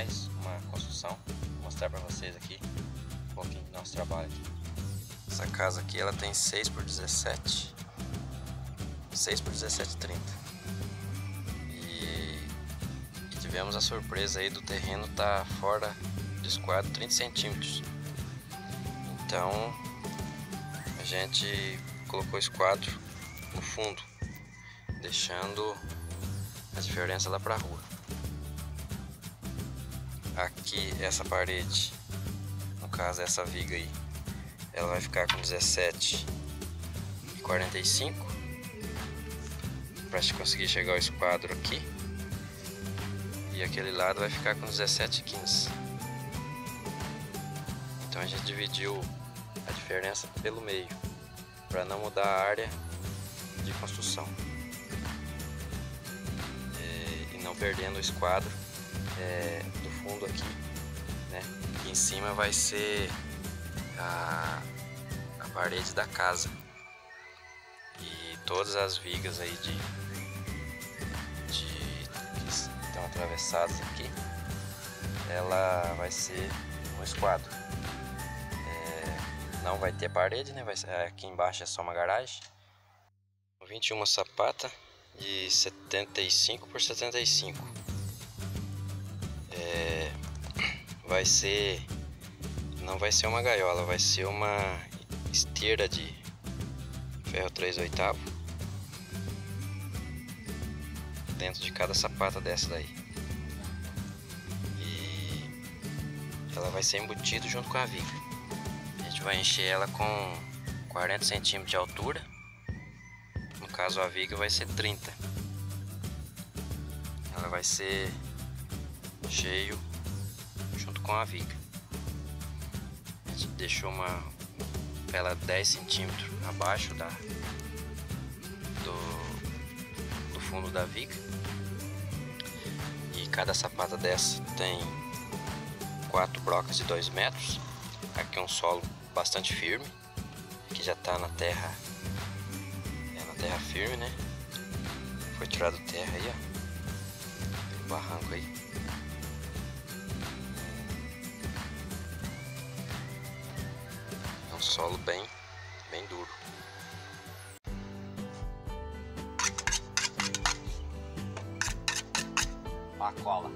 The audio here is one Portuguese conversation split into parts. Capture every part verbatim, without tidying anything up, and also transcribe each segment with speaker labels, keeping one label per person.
Speaker 1: mais uma construção. Vou mostrar para vocês aqui um pouquinho do nosso trabalho aqui. Essa casa aqui ela tem seis por dezessete, seis por dezessete e trinta. E, e tivemos a surpresa aí do terreno tá fora do esquadro trinta centímetros. Então a gente colocou o esquadro no fundo, deixando a diferença lá para a rua. Aqui essa parede, no caso essa viga aí, ela vai ficar com dezessete e quarenta e cinco para conseguir chegar ao esquadro aqui, e aquele lado vai ficar com dezessete e quinze. Então a gente dividiu a diferença pelo meio para não mudar a área de construção e, e não perdendo o esquadro é, do fundo aqui, né? Aqui em cima vai ser a, a parede da casa, e todas as vigas aí de, de que estão atravessadas aqui, ela vai ser um esquadro. É, não vai ter parede, né? Vai ser, aqui embaixo é só uma garagem. vinte e uma sapata de setenta e cinco por setenta e cinco. É, vai ser, não vai ser uma gaiola, vai ser uma esteira de ferro três oitavos dentro de cada sapata dessa daí, e ela vai ser embutida junto com a viga. A gente vai encher ela com quarenta centímetros de altura. No caso a viga vai ser trinta. Ela vai ser cheio junto com a viga. A gente deixou uma ela dez centímetros abaixo da do, do fundo da viga, e cada sapata dessa tem quatro brocas de dois metros. Aqui é um solo bastante firme, que já está na terra, é na terra firme, né? Foi tirado terra aí, ó, o barranco aí. É um solo bem, bem duro. A cola.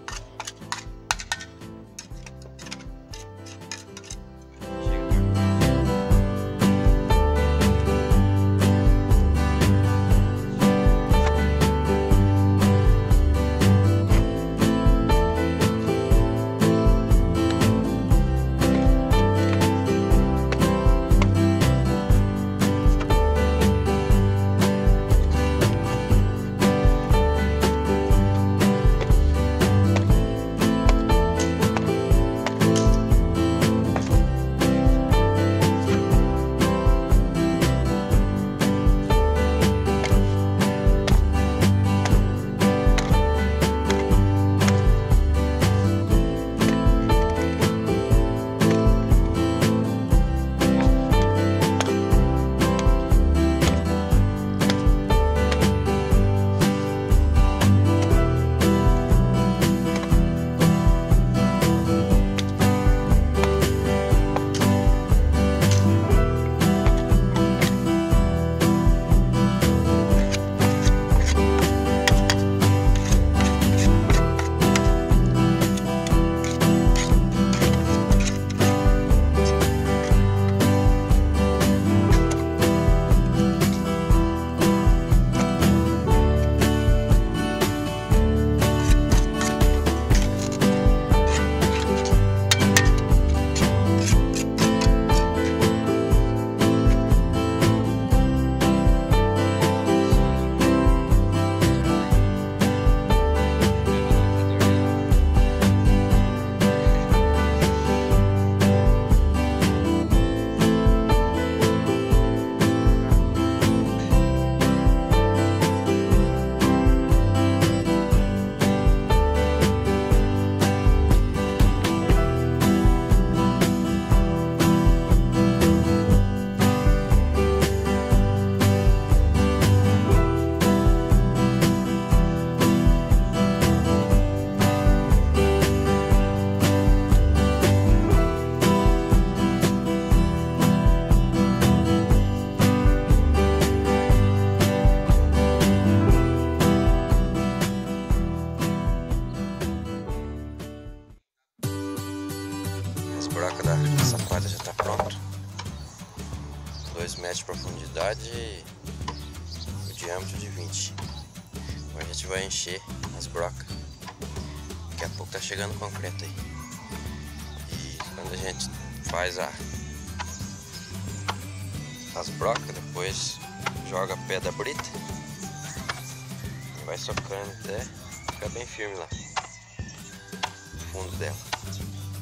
Speaker 1: brocas da, dessa quadra já tá pronto. dois metros de profundidade e o diâmetro de vinte. Agora a gente vai encher as brocas. Daqui a pouco tá chegando concreto aí. E quando a gente faz a as brocas, depois joga pedra brita e vai socando até ficar bem firme lá no fundo dela.